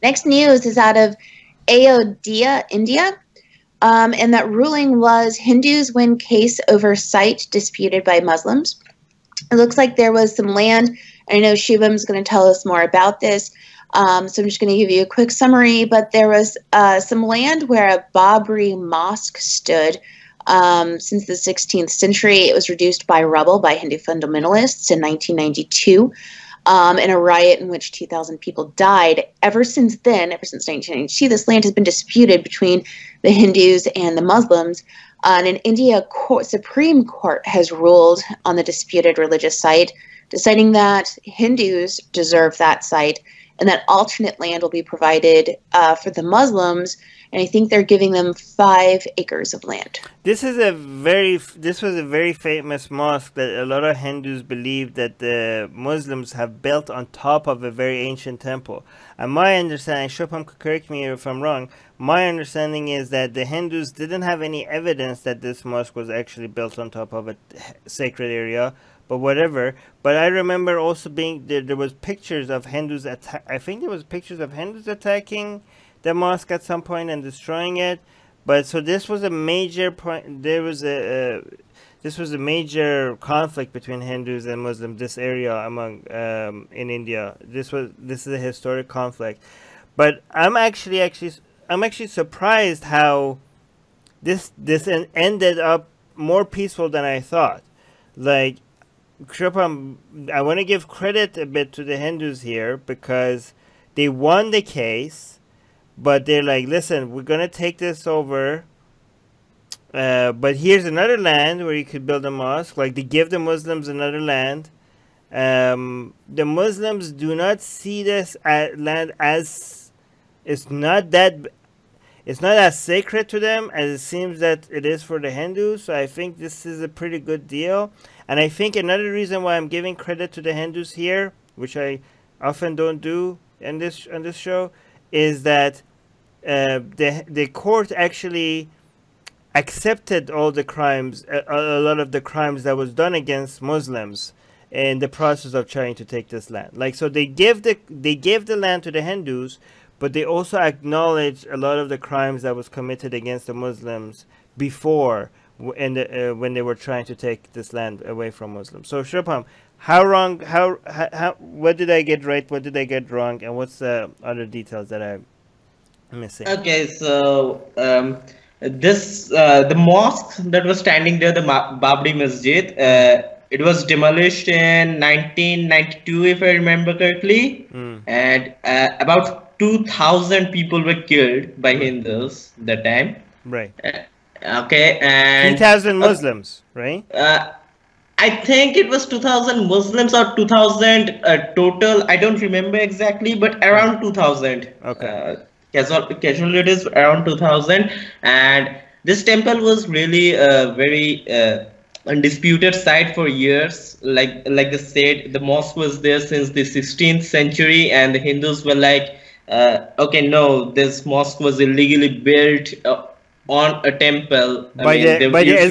Next news is out of Ayodhya, India. And that ruling was Hindus win case over site disputed by Muslims. It looks like there was some land. I know Shubham's going to tell us more about this. So I'm just going to give you a quick summary. But there was some land where a Babri mosque stood since the 16th century. It was reduced by rubble by Hindu fundamentalists in 1992 in a riot in which 2,000 people died. Ever since then, ever since 1992, this land has been disputed between the Hindus and the Muslims. And an India Supreme Court has ruled on the disputed religious site, deciding that Hindus deserve that site and that alternate land will be provided for the Muslims. And I think they're giving them 5 acres of land. This was a very famous mosque that a lot of Hindus believe that the Muslims have built on top of a very ancient temple. And my understanding, Shubham could correct me if I'm wrong, my understanding is that the Hindus didn't have any evidence that this mosque was actually built on top of a sacred area, but whatever. But I remember also being there was pictures of Hindus I think there was pictures of Hindus attacking the mosque at some point and destroying it. But so this was a major point. There was this was a major conflict between Hindus and Muslims. This area among in India. This is a historic conflict. But I'm actually surprised how this ended up more peaceful than I thought. Like, Shubham, I want to give credit a bit to the Hindus here because they won the case. But they're like, listen, we're going to take this over. But here's another land where you could build a mosque. Like, they give the Muslims another land. The Muslims do not see this land as... It's not as sacred to them as it seems that it is for the Hindus. So I think this is a pretty good deal. And I think another reason why I'm giving credit to the Hindus here, which I often don't do on this show, is that the court actually accepted all the crimes, a lot of the crimes that was done against Muslims in the process of trying to take this land. Like, so they gave the land to the Hindus, but they also acknowledged a lot of the crimes that was committed against the Muslims before, when they were trying to take this land away from Muslims. So Shubham, what did I get right? What did I get wrong? And what's the other details that I'm missing? Okay, so the mosque that was standing there, the Babri Masjid, it was demolished in 1992, if I remember correctly, and about 2,000 people were killed by Hindus that time. Right. Okay, and 3,000 Muslims, right? I think it was 2,000 Muslims or 2,000 total. I don't remember exactly, but around 2,000. Okay. Casualties around 2,000, and this temple was really a very undisputed site for years. Like they said, the mosque was there since the 16th century, and the Hindus were like, okay, no, this mosque was illegally built on a temple by the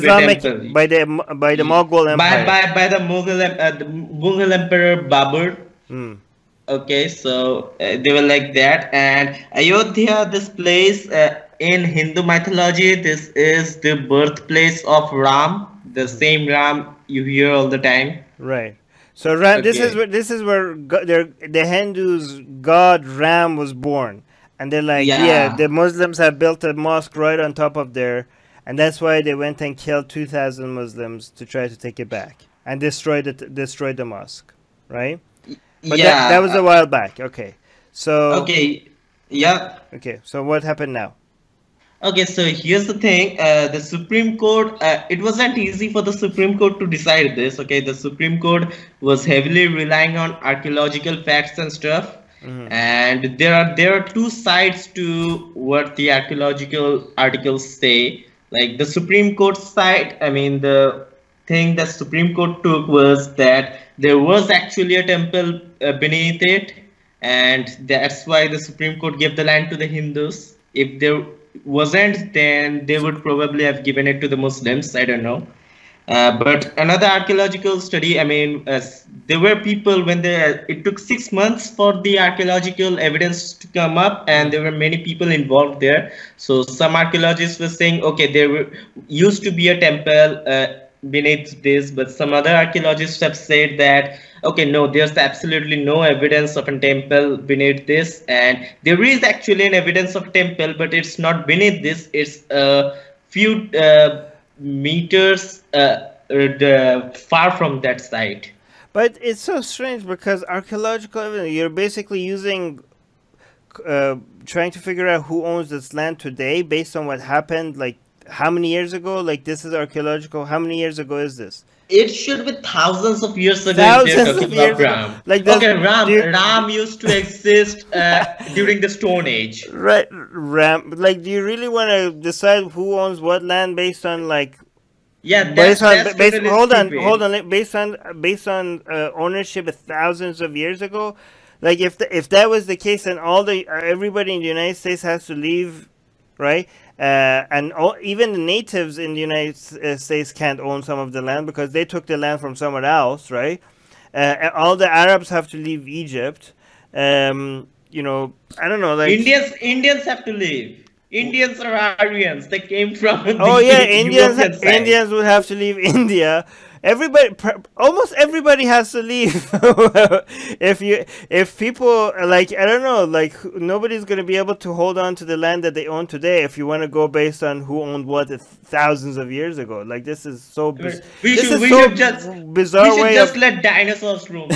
Mughal Empire, by the Mughal Emperor Babur. Okay, so they were like that. And Ayodhya, this place in Hindu mythology, this is the birthplace of Ram, the same Ram you hear all the time. Right. So Ram, okay. This is where the Hindus' god Ram was born. And they're like, yeah, the Muslims have built a mosque right on top of there, and that's why they went and killed 2,000 Muslims to try to take it back and destroyed the mosque, right? But yeah, that was a while back. Okay, so okay, yeah. Okay, so what happened now? Okay, so here's the thing. The Supreme Court. It wasn't easy for the Supreme Court to decide this. Okay, the Supreme Court was heavily relying on archaeological facts and stuff. And there are two sides to what the archaeological articles say. Like the Supreme Court side, I mean, the thing that Supreme Court took was that there was actually a temple beneath it, and that's why the Supreme Court gave the land to the Hindus. If there wasn't, then they would probably have given it to the Muslims. I don't know. But another archaeological study, I mean, there were people when it took 6 months for the archaeological evidence to come up, and there were many people involved there. So some archaeologists were saying, okay, used to be a temple beneath this, but some other archaeologists have said that, okay, no, there's absolutely no evidence of a temple beneath this, and there is actually an evidence of temple, but it's not beneath this. It's a few meters far from that site. But it's so strange because archaeological evidence, you're basically using, trying to figure out who owns this land today based on what happened, like how many years ago? Like this is archaeological. How many years ago is this? It should be thousands of years ago. Thousands of years ago. Like okay, Ram used to exist during the Stone Age. Right, Ram. Like, do you really want to decide who owns what land based on like? Yeah, hold on. Based on ownership of thousands of years ago, like if that was the case, then everybody in the United States has to leave, right? And even the natives in the United States can't own some of the land because they took the land from somewhere else, right? All the Arabs have to leave Egypt. You know, I don't know, like Indians have to leave. Indians are Aryans. They came from. Indians would have to leave India. Almost everybody has to leave. If people like, I don't know, like nobody's gonna be able to hold on to the land that they own today. If you want to go based on who owned what thousands of years ago, like this is so. We should just let dinosaurs roam.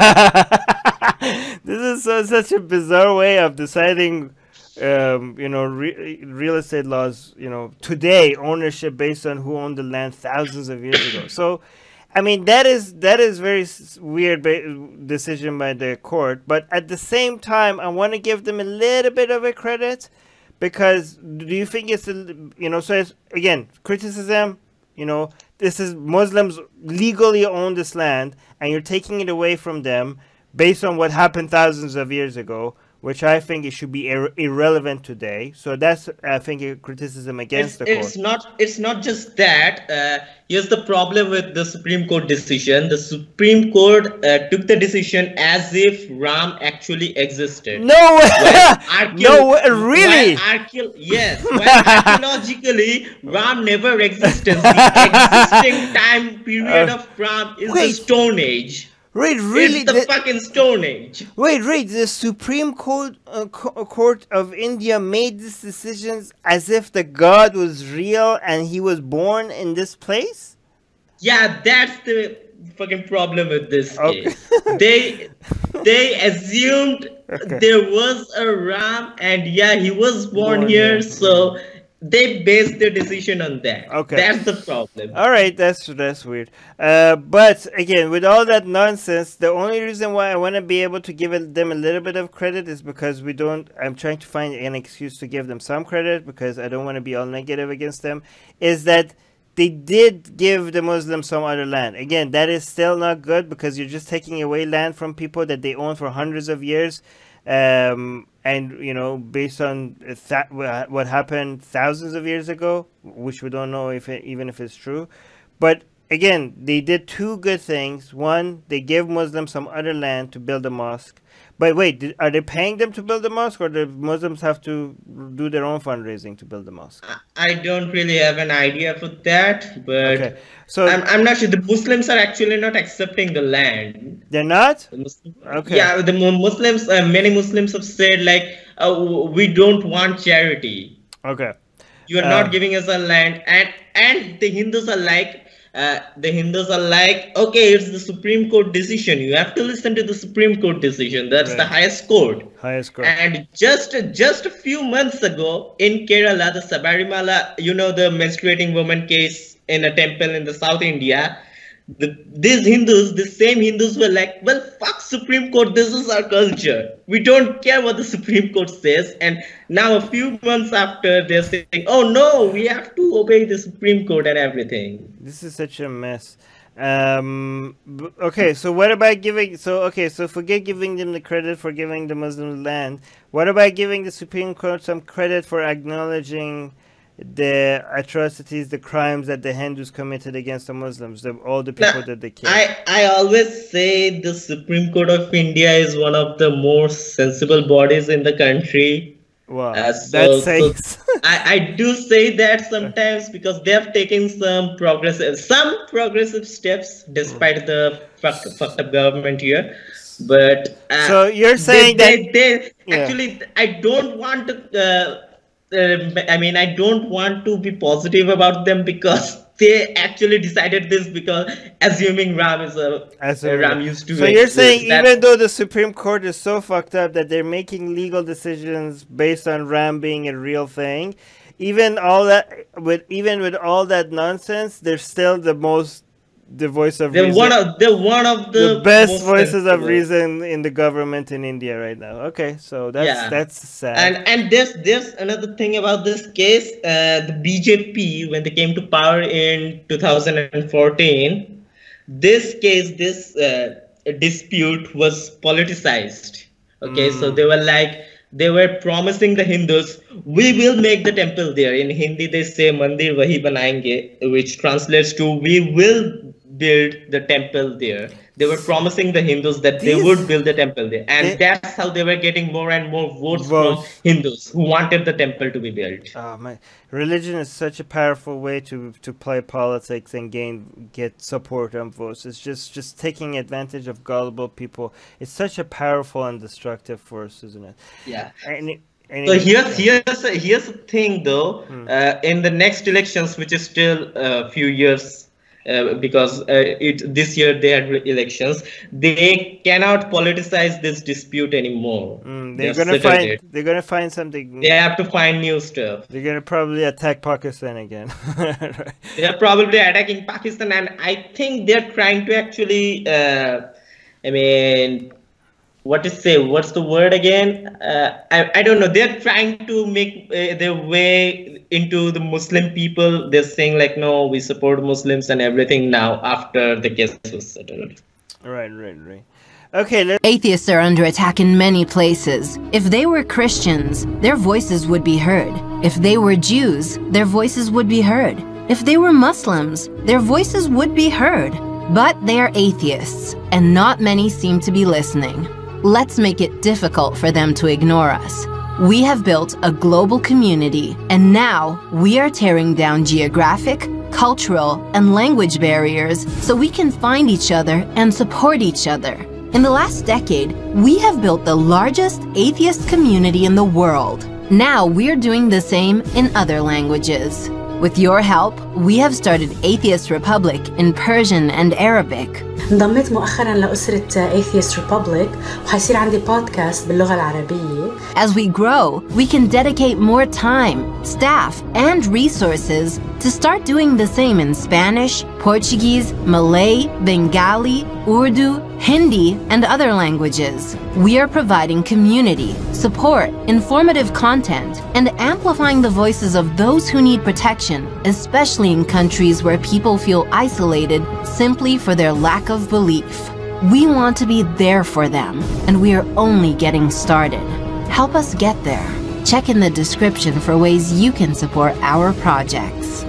This is such a bizarre way of deciding. You know, real estate laws, you know, today, ownership based on who owned the land thousands of years ago. So, I mean, that is very weird decision by the court. But at the same time, I want to give them a little bit of a credit because do you think it's, you know, so it's, again, criticism, you know, this is Muslims legally own this land and you're taking it away from them based on what happened thousands of years ago, which I think it should be irrelevant today. So that's, I think, a criticism against the court. It's not just that. Here's the problem with the Supreme Court decision. The Supreme Court took the decision as if Ram actually existed. No way! No way, really? Yes. While archaeologically, Ram never existed. The existing time period of Ram is the Stone Age. Wait, really? It's the fucking Stone Age. Wait, the Supreme Court of India made these decisions as if the God was real and he was born in this place? Yeah, that's the fucking problem with this case. They assumed there was a Ram and yeah, he was born here, so they based their decision on that. Okay, that's the problem. All right, that's weird. But again, with all that nonsense, the only reason why I want to be able to give them a little bit of credit is because I'm trying to find an excuse to give them some credit because I don't want to be all negative against them. Is that they did give the Muslims some other land. Again, that is still not good because you're just taking away land from people that they own for hundreds of years. And you know, based on what happened thousands of years ago, which we don't know even if it's true. But again, they did two good things. One, they gave Muslims some other land to build a mosque. But wait, are they paying them to build the mosque, or the Muslims have to do their own fundraising to build the mosque? I don't really have an idea for that, but okay. So I'm not sure. The Muslims are actually not accepting the land. They're not? Okay. Yeah, the Muslims, many Muslims have said like, we don't want charity. Okay. You are not giving us a land, and the Hindus are like, okay, it's the Supreme Court decision. You have to listen to the Supreme Court decision. That's the highest court. And just a few months ago in Kerala, the Sabarimala, you know, the menstruating woman case in a temple in the South India, these same Hindus were like, well, fuck Supreme Court, this is our culture. We don't care what the Supreme Court says. And now a few months after, they're saying, oh no, we have to obey the Supreme Court and everything. This is such a mess. Okay, so what about giving, so forget giving them the credit for giving the Muslim land. What about giving the Supreme Court some credit for acknowledging the atrocities, the crimes that the Hindus committed against the Muslims, all the people that they killed. I always say the Supreme Court of India is one of the most sensible bodies in the country. Wow, so I do say that sometimes because they have taken some progressive steps despite the fucked up government here. But so you're saying they actually, I don't want to. I don't want to be positive about them because they actually decided this because assuming Ram is Ram used to. So you're saying even though the Supreme Court is so fucked up that they're making legal decisions based on Ram being a real thing, even with all that nonsense, they're still the voice of reason. They're one of the best voices of reason in the government in India right now. Okay, so that's sad. And there's another thing about this case. The BJP, when they came to power in 2014, this dispute was politicized. Okay, so they were promising the Hindus, we will make the temple there. In Hindi, they say Mandir Wahi Banayenge, which translates to we will build the temple there. They were promising the Hindus that they would build the temple there. And that's how they were getting more and more votes from Hindus who wanted the temple to be built. Oh my! Religion is such a powerful way to play politics and get support and votes. It's just taking advantage of gullible people. It's such a powerful and destructive force, isn't it? Yeah. So here's the thing though. In the next elections, which is still a few years, because this year they had elections, they cannot politicize this dispute anymore. They're gonna find something. They have to find new stuff. They're gonna probably attack Pakistan again. Right. They're probably attacking Pakistan, and I think they're trying to actually. What's the word again? I don't know. They're trying to make their way into the Muslim people. They're saying like, no, we support Muslims and everything now after the case was settled. Right. Okay. Atheists are under attack in many places. If they were Christians, their voices would be heard. If they were Jews, their voices would be heard. If they were Muslims, their voices would be heard. But they are atheists, and not many seem to be listening. Let's make it difficult for them to ignore us. We have built a global community, and now we are tearing down geographic, cultural, and language barriers so we can find each other and support each other. In the last decade, we have built the largest atheist community in the world. Now we're doing the same in other languages. With your help, we have started Atheist Republic in Persian and Arabic. انضميت مؤخرا لأسرة Atheist Republic وحيصير عندي بودكاست باللغة العربية. As we grow, we can dedicate more time, staff, and resources to start doing the same in Spanish, Portuguese, Malay, Bengali, Urdu, Hindi, and other languages. We are providing community, support, informative content, and amplifying the voices of those who need protection, especially in countries where people feel isolated simply for their lack of belief. We want to be there for them, and we are only getting started. Help us get there. Check in the description for ways you can support our projects.